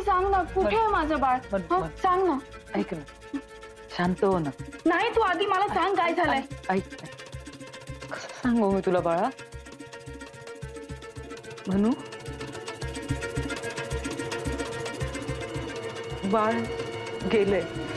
सांग ना, कुठे आहे माझं बाळ? सांग ना. ऐक ना, शांत हो ना. नाही, तू आधी मला सांग काय झालंय. ऐक, कसं सांगू मी तुला बाळा? म्हणू बाळ गेले.